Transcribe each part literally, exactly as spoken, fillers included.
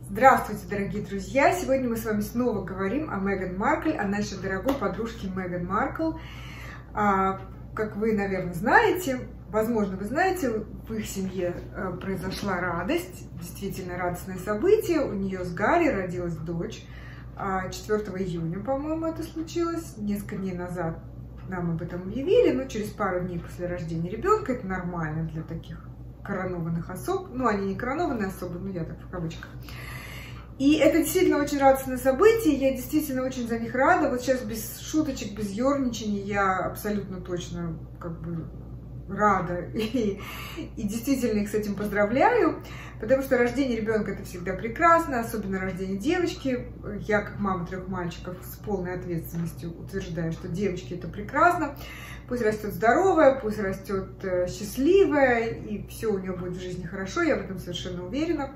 Здравствуйте, дорогие друзья! Сегодня мы с вами снова говорим о Меган Маркл, о нашей дорогой подружке Меган Маркл. А, как вы, наверное, знаете, возможно, вы знаете, в их семье произошла радость, действительно радостное событие. У нее с Гарри родилась дочь. четвёртого июня, по-моему, это случилось. Несколько дней назад нам об этом объявили, но через пару дней после рождения ребенка. Это нормально для таких коронованных особ. Ну, они не коронованные особы, но я так в кавычках. И это действительно очень радостное событие, я действительно очень за них рада. Вот сейчас без шуточек, без ерничаний я абсолютно точно как бы рада и, и действительно их с этим поздравляю, потому что рождение ребенка это всегда прекрасно, особенно рождение девочки. Я как мама трех мальчиков с полной ответственностью утверждаю, что девочки это прекрасно. Пусть растет здоровая, пусть растет счастливая, и все у нее будет в жизни хорошо, я в этом совершенно уверена.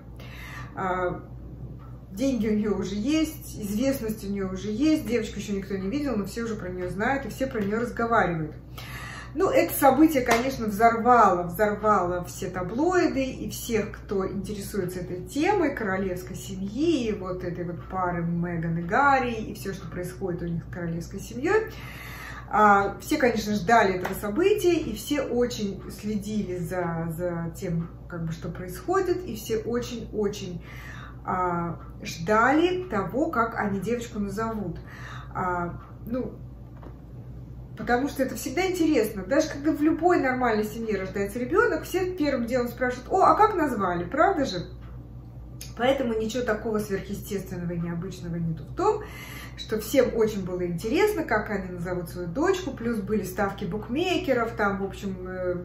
Деньги у нее уже есть, известность у нее уже есть, девочку еще никто не видел, но все уже про нее знают и все про нее разговаривают. Ну, это событие, конечно, взорвало, взорвало все таблоиды и всех, кто интересуется этой темой, королевской семьи, вот этой вот пары Меган и Гарри, и все, что происходит у них с королевской семьей. Все, конечно, ждали этого события, и все очень следили за, за тем, как бы, что происходит, и все очень-очень а, ждали того, как они девочку назовут. А, ну, потому что это всегда интересно. Даже когда в любой нормальной семье рождается ребенок, все первым делом спрашивают: о, а как назвали, правда же? Поэтому ничего такого сверхъестественного и необычного нету в том, что всем очень было интересно, как они назовут свою дочку, плюс были ставки букмекеров, там, в общем,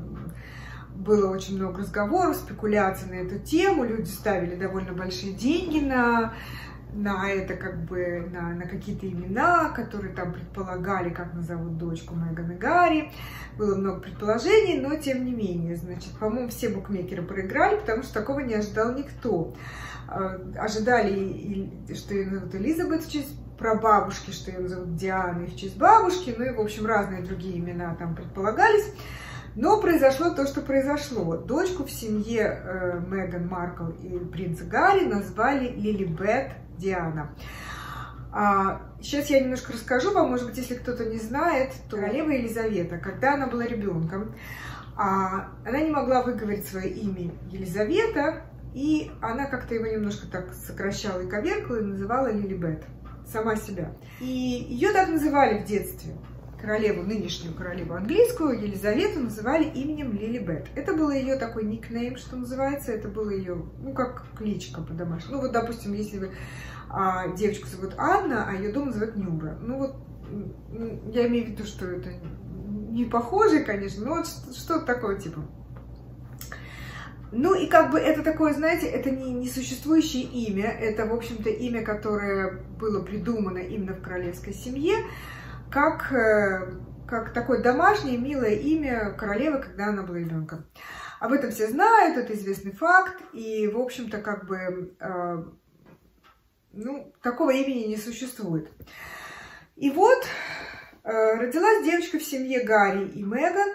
было очень много разговоров, спекуляций на эту тему, люди ставили довольно большие деньги на, на это, как бы, на, на какие-то имена, которые там предполагали, как назовут дочку Меган и Гарри. Было много предположений, но тем не менее, значит, по-моему, все букмекеры проиграли, потому что такого не ожидал никто. Ожидали, что ее назовут Элизабет в честь прабабушки, что ее назовут Дианой в честь бабушки, ну и, в общем, разные другие имена там предполагались. Но произошло то, что произошло. Дочку в семье э, Меган Маркл и принца Гарри назвали Лилибет Диана. А, сейчас я немножко расскажу вам, может быть, если кто-то не знает, то королева Елизавета, когда она была ребенком, а, она не могла выговорить свое имя Елизавета, и она как-то его немножко так сокращала и коверкала, и называла Лилибет, сама себя. И ее так называли в детстве. Королеву, нынешнюю королеву английскую, Елизавету, называли именем Лилибет. Это был ее такой никнейм, что называется, это было ее, ну, как кличка по-домашнему. Ну, вот, допустим, если вы а, девочку зовут Анна, а ее дом называют Нюра. Ну, вот, я имею в виду, что это не похоже, конечно, но вот что-то такое типа. Ну, и как бы это такое, знаете, это не несуществующее имя, это, в общем-то, имя, которое было придумано именно в королевской семье, как, как такое домашнее, милое имя королевы, когда она была ребенком. Об этом все знают, это известный факт, и, в общем-то, как бы, э, ну, такого имени не существует. И вот э, родилась девочка в семье Гарри и Меган,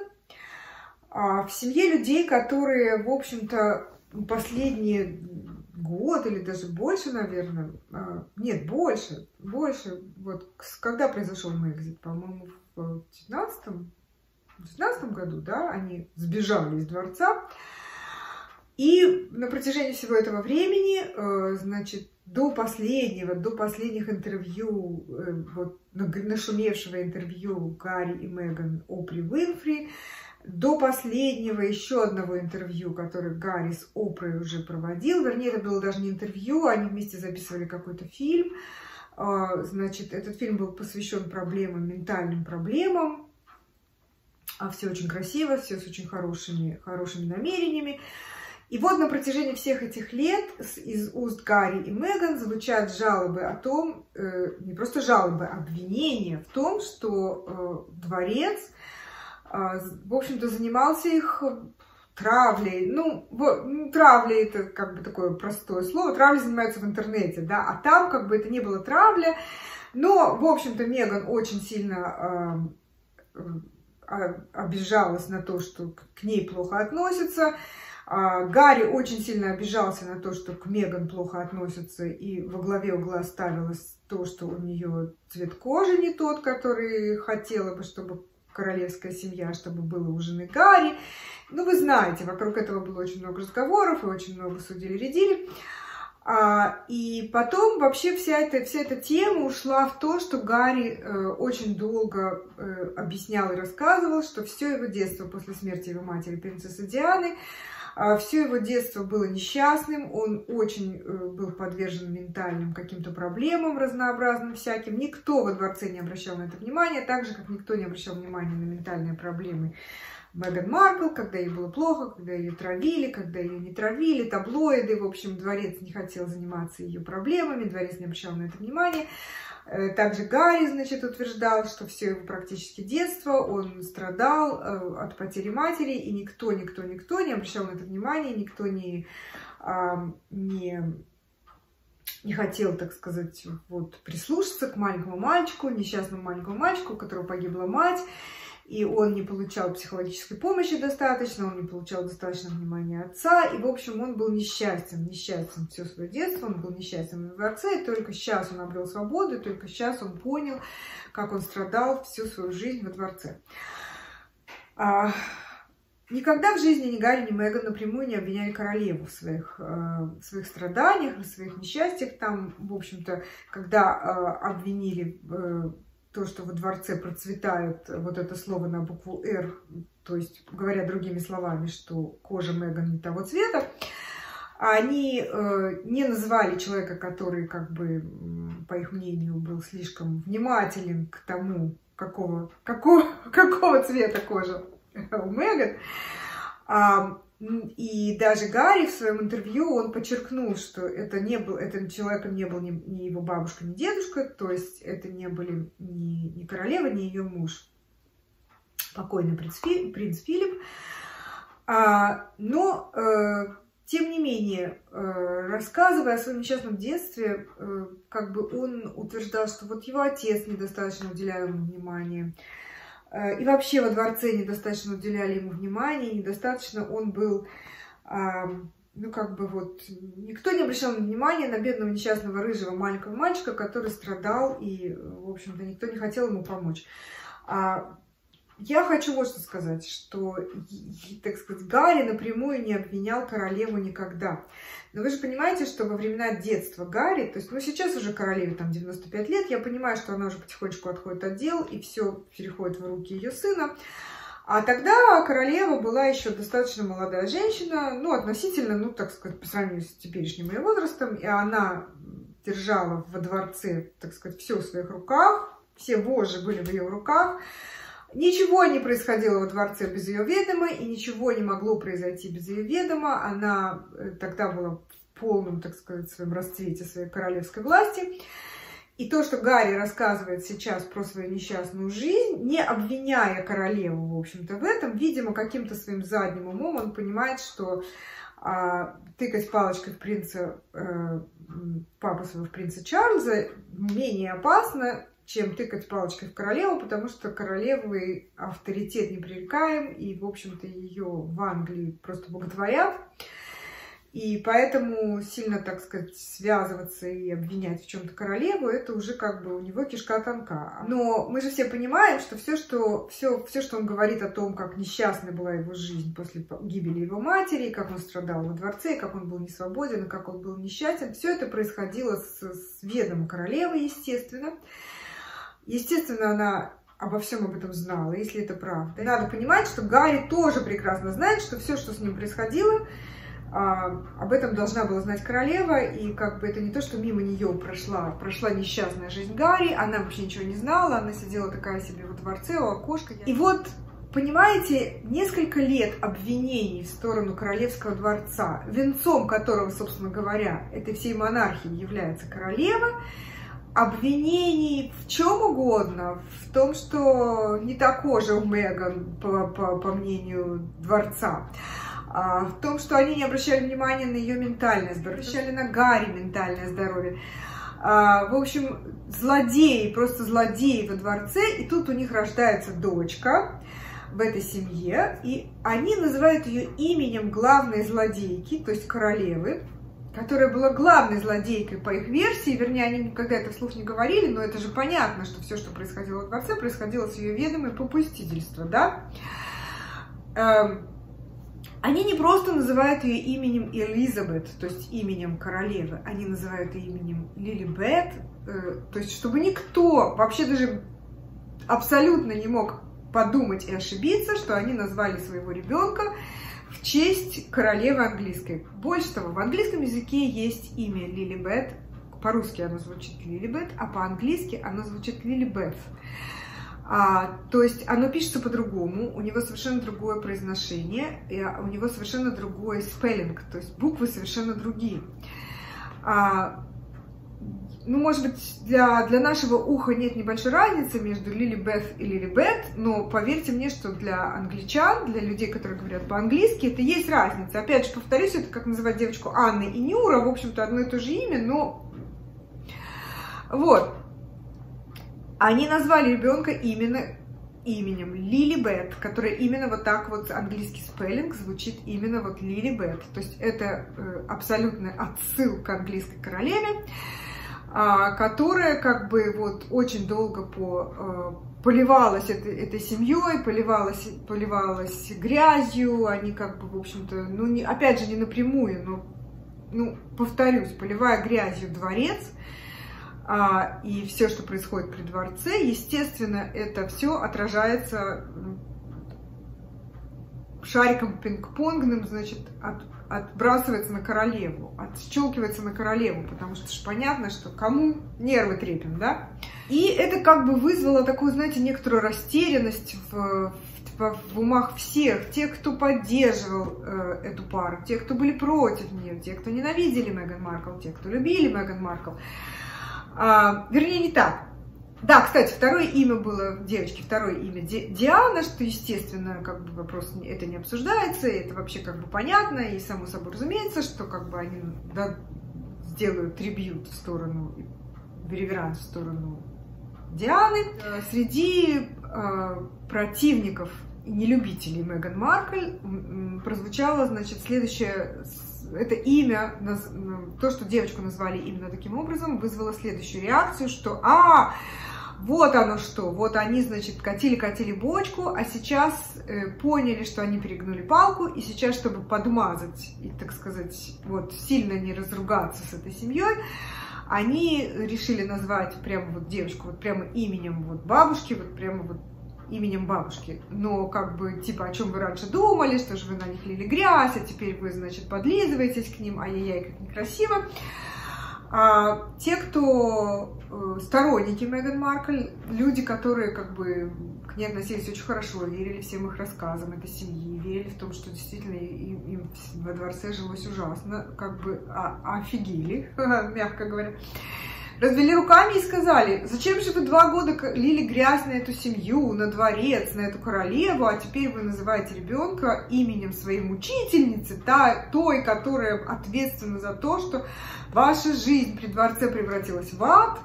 в семье людей, которые, в общем-то, последние год или даже больше, наверное, нет, больше, больше, вот, когда произошел Мегзит, по-моему, в девятнадцатом году, да, они сбежали из дворца, и на протяжении всего этого времени, значит, до последнего, до последних интервью, вот, нашумевшего интервью Гарри и Меган Опри Уинфри, до последнего еще одного интервью, которое Гарри с Опрой уже проводил, вернее, это было даже не интервью, они вместе записывали какой-то фильм. Значит, этот фильм был посвящен проблемам, ментальным проблемам. Все очень красиво, все с очень хорошими, хорошими намерениями. И вот на протяжении всех этих лет из уст Гарри и Меган звучат жалобы о том, не просто жалобы, а обвинения в том, что дворец, в общем-то, занимался их травлей. Ну, травля — это как бы такое простое слово. Травля занимаются в интернете, да, а там как бы это не было травля. Но, в общем-то, Меган очень сильно э, э, обижалась на то, что к ней плохо относятся. Гарри очень сильно обижался на то, что к Меган плохо относятся, и во главе угла ставилось то, что у нее цвет кожи не тот, который хотела бы, чтобы королевская семья, чтобы было у жены Гарри. Ну, вы знаете, вокруг этого было очень много разговоров, и очень много судили-редили. А, и потом вообще вся эта, вся эта тема ушла в то, что Гарри э, очень долго э, объяснял и рассказывал, что все его детство после смерти его матери, принцессы Дианы, э, все его детство было несчастным, он очень э, был подвержен ментальным каким-то проблемам разнообразным всяким. Никто во дворце не обращал на это внимания, так же, как никто не обращал внимания на ментальные проблемы Меган Маркл, когда ей было плохо, когда ее травили, когда ее не травили, таблоиды, в общем, дворец не хотел заниматься ее проблемами, дворец не обращал на это внимания. Также Гарри, значит, утверждал, что все его практически детство он страдал от потери матери, и никто, никто, никто не обращал на это внимания, никто не, не, не хотел, так сказать, вот, прислушаться к маленькому мальчику, несчастному маленькому мальчику, у которого погибла мать. И он не получал психологической помощи достаточно, он не получал достаточно внимания отца. И, в общем, он был несчастен, несчастен все свое детство, он был несчастен во дворце. И только сейчас он обрел свободу, и только сейчас он понял, как он страдал всю свою жизнь во дворце. А, никогда в жизни ни Гарри, ни Меган напрямую не обвиняли королеву в своих, в своих страданиях, в своих несчастьях. Там, в общем-то, когда обвинили то, что во дворце процветает вот это слово на букву «Р», то есть, говоря другими словами, что кожа Меган не того цвета, они э, не называли человека, который, как бы, по их мнению, был слишком внимателен к тому, какого, какого, какого цвета кожа у Меган. А, и даже Гарри в своем интервью, он подчеркнул, что это не был, этим человеком не был ни, ни его бабушка, ни дедушка, то есть это не были ни, ни королева, ни ее муж, покойный принц, Фи, принц Филипп. А, но, э, тем не менее, э, рассказывая о своем несчастном детстве, э, как бы он утверждал, что вот его отец недостаточно уделял ему внимания. И вообще во дворце недостаточно уделяли ему внимания, недостаточно он был, ну как бы вот, никто не обращал внимания на бедного несчастного рыжего маленького мальчика, который страдал, и, в общем-то, никто не хотел ему помочь. Я хочу вот что сказать, что, так сказать, Гарри напрямую не обвинял королеву никогда. Но вы же понимаете, что во времена детства Гарри, то есть, ну, сейчас уже королеве там девяносто пять лет, я понимаю, что она уже потихонечку отходит от дел, и все переходит в руки ее сына. А тогда королева была еще достаточно молодая женщина, ну, относительно, ну, так сказать, по сравнению с теперешним ее возрастом, и она держала во дворце, так сказать, все в своих руках, все вожжи были в ее руках. Ничего не происходило во дворце без ее ведома, и ничего не могло произойти без ее ведома. Она тогда была в полном, так сказать, своем расцвете своей королевской власти. И то, что Гарри рассказывает сейчас про свою несчастную жизнь, не обвиняя королеву, в общем-то, в этом, видимо, каким-то своим задним умом он понимает, что а, тыкать палочкой в принца, э, папу своего, в принца Чарльза, менее опасно, чем тыкать палочкой в королеву, потому что королевы авторитет непререкаем, и, в общем-то, ее в Англии просто боготворят. И поэтому сильно, так сказать, связываться и обвинять в чем-то королеву, это уже как бы у него кишка тонка. Но мы же все понимаем, что все, что, все, все, что он говорит о том, как несчастной была его жизнь после гибели его матери, как он страдал во дворце, как он был несвободен, как он был несчастен, все это происходило с, с ведома королевы, естественно. Естественно, она обо всем об этом знала, если это правда. И надо понимать, что Гарри тоже прекрасно знает, что все, что с ним происходило, а, об этом должна была знать королева. И как бы это не то, что мимо нее прошла, прошла несчастная жизнь Гарри, она вообще ничего не знала, она сидела такая себе во дворце у окошка. И вот, понимаете, несколько лет обвинений в сторону королевского дворца, венцом которого, собственно говоря, этой всей монархии является королева, обвинений в чем угодно, в том, что не та кожа у Меган, по, по, по мнению дворца, а в том, что они не обращали внимания на ее ментальное здоровье, обращали на Гарри ментальное здоровье. А, в общем, злодеи, просто злодеи во дворце, и тут у них рождается дочка. в этой семье, и они называют ее именем главной злодейки, то есть королевы, которая была главной злодейкой по их версии, вернее, они никогда это вслух не говорили, но это же понятно, что все, что происходило во дворце, происходило с ее ведомой попустительства, да? Они не просто называют ее именем Элизабет, то есть именем королевы, они называют ее именем Лилибет, то есть чтобы никто вообще даже абсолютно не мог подумать и ошибиться, что они назвали своего ребенка в честь королевы английской. Больше того, в английском языке есть имя Лилибет, по-русски оно звучит Лилибет, а по-английски оно звучит Лилибет. А, то есть оно пишется по-другому, у него совершенно другое произношение, и у него совершенно другой спеллинг, то есть буквы совершенно другие. А, ну, может быть, для, для нашего уха нет небольшой разницы между Лилибет и Лилибет, но поверьте мне, что для англичан, для людей, которые говорят по-английски, это есть разница. Опять же, повторюсь, это как называть девочку Анна и Нюра, в общем-то, одно и то же имя, но вот. Они назвали ребенка именно именем Лилибет, которое именно вот так вот, английский спеллинг звучит именно вот Лилибет. То есть это э, абсолютный отсыл к английской королеве, э, которая как бы вот очень долго по, э, поливалась этой, этой семьей, поливалась, поливалась грязью. Они как бы, в общем-то, ну не, опять же не напрямую, но, ну, повторюсь, поливая грязью дворец, А, и все, что происходит при дворце, естественно, это все отражается шариком пинг-понгным, значит, от, отбрасывается на королеву, отщелкивается на королеву, потому что ж понятно, что кому нервы трепим, да? И это как бы вызвало такую, знаете, некоторую растерянность в, в, в умах всех, тех, кто поддерживал э, эту пару, тех, кто были против нее, тех, кто ненавидели Меган Маркл, тех, кто любили Меган Маркл. А, вернее, не так. Да, кстати, второе имя было девочки, второе имя Ди, Диана, что, естественно, как бы вопрос, это не обсуждается, это вообще как бы понятно, и само собой разумеется, что как бы они, да, сделают трибьют в сторону, реверанс в сторону Дианы. Среди э, противников и нелюбителей Меган Маркл прозвучало, значит, следующее. Это имя, то, что девочку назвали именно таким образом, вызвало следующую реакцию, что «А, вот оно что, вот они, значит, катили-катили бочку, а сейчас э, поняли, что они перегнули палку, и сейчас, чтобы подмазать и, так сказать, вот сильно не разругаться с этой семьей, они решили назвать прямо вот девочку, вот прямо именем вот бабушки, вот прямо вот именем бабушки, но как бы, типа, о чем вы раньше думали, что же вы на них лили грязь, а теперь вы, значит, подлизываетесь к ним, ай-яй-яй, как некрасиво. А те, кто э, сторонники Меган Маркл, люди, которые как бы к ней относились очень хорошо, верили всем их рассказам этой семьи, верили в том, что действительно им, им во дворце жилось ужасно, как бы а, офигели, мягко говоря. Развели руками и сказали: зачем же вы два года лили грязь на эту семью, на дворец, на эту королеву, а теперь вы называете ребенка именем своей мучительницы, та, той, которая ответственна за то, что ваша жизнь при дворце превратилась в ад.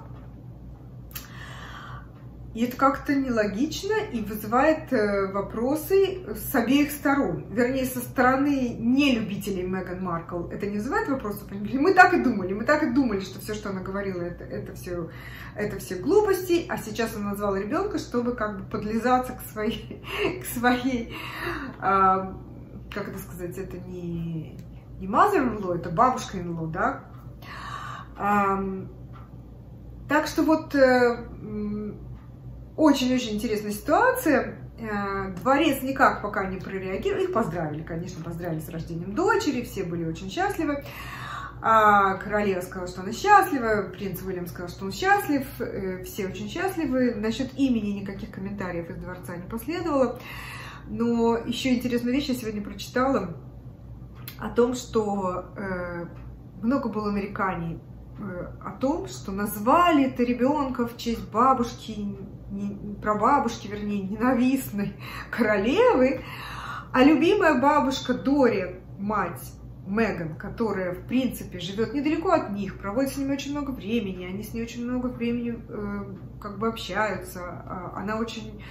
И это как-то нелогично и вызывает вопросы с обеих сторон. Вернее, со стороны нелюбителей Меган Маркл это не вызывает вопросов. Мы так и думали, мы так и думали, что все, что она говорила, это, это, все, это все глупости. А сейчас она назвала ребенка, чтобы как бы подлизаться к своей, к своей а, как это сказать, это не, не mother-in-law, это бабушка-in-law, да? А, так что вот... Очень-очень интересная ситуация. Дворец никак пока не прореагировал. Их поздравили, конечно, поздравили с рождением дочери. Все были очень счастливы. Королева сказала, что она счастлива. Принц Уильям сказал, что он счастлив. Все очень счастливы. Насчет имени никаких комментариев из дворца не последовало. Но еще интересную вещь я сегодня прочитала. О том, что много было нареканий о том, что назвали это ребенка в честь бабушки, не, прабабушки, вернее, ненавистной королевы, а любимая бабушка Дори, мать Меган, которая, в принципе, живет недалеко от них, проводит с ними очень много времени, они с ней очень много времени э, как бы общаются, она очень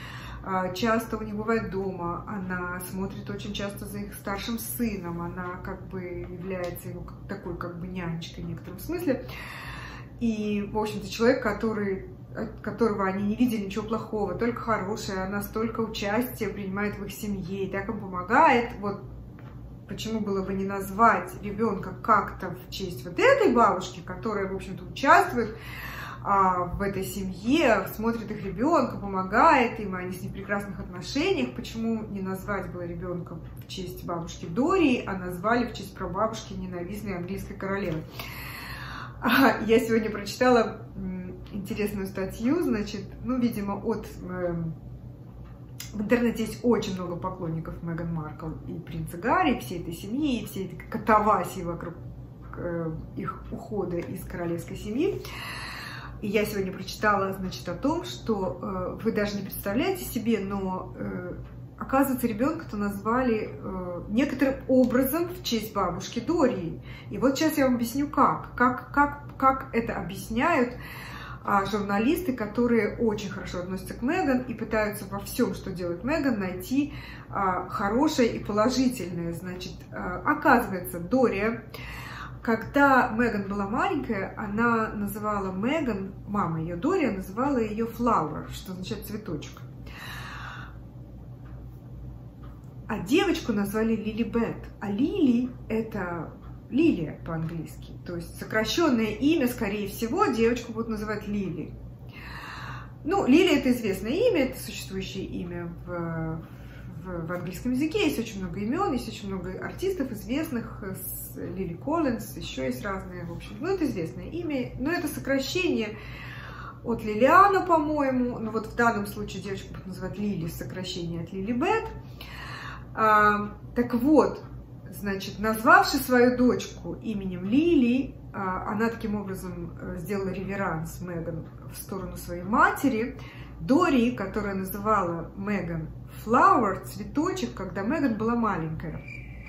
часто у них бывает дома, она смотрит очень часто за их старшим сыном, она как бы является его такой как бы нянечкой в некотором смысле. И, в общем-то, человек, который, от которого они не видели ничего плохого, только хорошее, она столько участия принимает в их семье и так им помогает. Вот почему было бы не назвать ребенка как-то в честь вот этой бабушки, которая, в общем-то, участвует а, в этой семье, смотрит их ребенка, помогает им, они с ним в прекрасных отношениях. Почему не назвать было ребенка в честь бабушки Дории, а назвали в честь прабабушки ненавистной английской королевы? Я сегодня прочитала интересную статью, значит, ну, видимо, от... В интернете есть очень много поклонников Меган Маркл и принца Гарри, всей этой семьи, и всей этой катавасии вокруг их ухода из королевской семьи. И я сегодня прочитала, значит, о том, что вы даже не представляете себе, но... Оказывается, ребенка-то назвали э, некоторым образом в честь бабушки Дории. И вот сейчас я вам объясню, как. Как, как, как это объясняют а, журналисты, которые очень хорошо относятся к Меган и пытаются во всем, что делает Меган, найти а, хорошее и положительное. Значит, а, оказывается, Дория, когда Меган была маленькая, она называла Меган, мама ее Дория, называла ее Flower, что означает цветочек. А девочку назвали Лилибет. А Лили – это Лилия по-английски. То есть сокращенное имя, скорее всего, девочку будут называть Лили. Ну, Лили – это известное имя, это существующее имя в, в, в английском языке. Есть очень много имен, есть очень много артистов известных. Лили Коллинз, еще есть разные, в общем. Ну, это известное имя, но это сокращение от Лилиана, по-моему. Ну, вот в данном случае девочку будут называть Лили, сокращение от Лилибет. А, так вот, значит, назвавши свою дочку именем Лили, а, она таким образом сделала реверанс Меган в сторону своей матери. Дори, которая называла Меган Flower, цветочек, когда Меган была маленькая.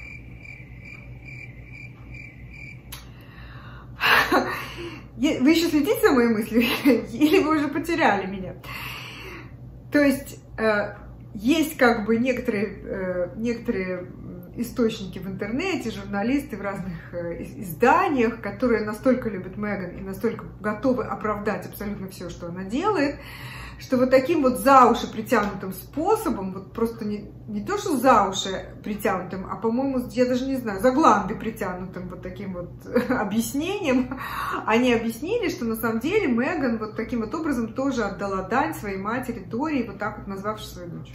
Вы еще следите за моей мыслью? Или вы уже потеряли меня? То есть... Есть как бы некоторые, некоторые источники в интернете, журналисты в разных изданиях, которые настолько любят Меган и настолько готовы оправдать абсолютно все, что она делает, что вот таким вот за уши притянутым способом, вот просто не, не то, что за уши притянутым, а, по-моему, я даже не знаю, за гланды притянутым вот таким вот объяснением, они объяснили, что на самом деле Меган вот таким вот образом тоже отдала дань своей матери Дории, вот так вот назвавши свою дочь.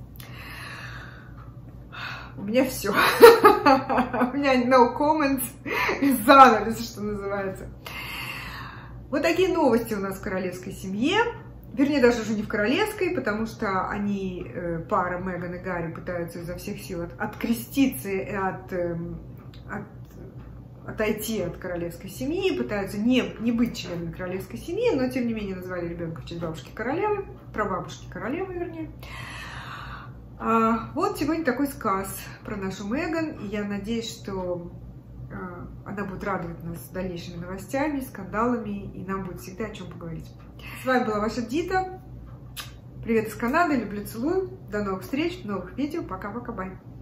У меня все. У меня no comments, занавес, что называется. Вот такие новости у нас в королевской семье. Вернее, даже уже не в королевской, потому что они, пара Меган и Гарри, пытаются изо всех сил от, откреститься и от, от, отойти от королевской семьи, пытаются не, не быть членами королевской семьи, но тем не менее назвали ребенка в честь бабушки королевы, прабабушки королевы, вернее. А, вот сегодня такой сказ про нашу Меган, и я надеюсь, что а, она будет радовать нас дальнейшими новостями, скандалами, и нам будет всегда о чем поговорить. С вами была ваша Дита. Привет из Канады, люблю, целую. До новых встреч, новых видео. Пока-пока, бай.